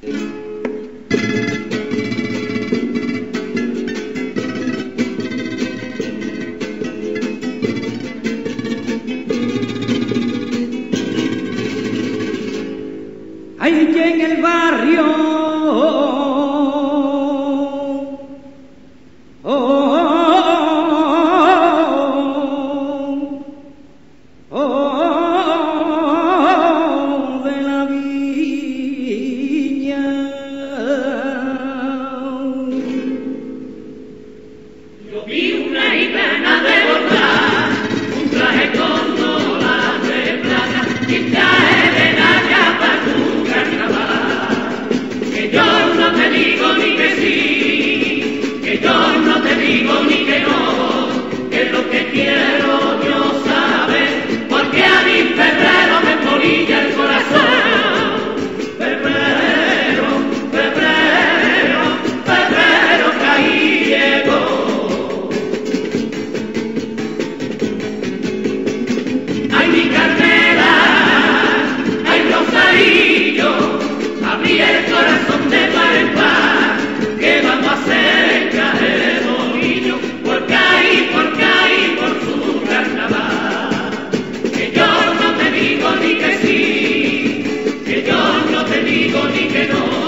Hay que en el barrio de la viña yo vi una gitana de bordar un traje con olas de plata y traje de Naya para tu carnaval. Que yo no te digo ni que sí, que yo no te digo ni que no, que es lo que quiero yo saber, porque a mi febrero me polilla el corazón. Febrero, febrero, febrero que ahí llegó. Ay, mi carnera, ay, Rosarillo, abrí el corazón de par en par, que vamos a hacer caer el bolillo, porque ahí, por su carnaval. Que yo no te digo ni que sí, que yo no te digo ni que no.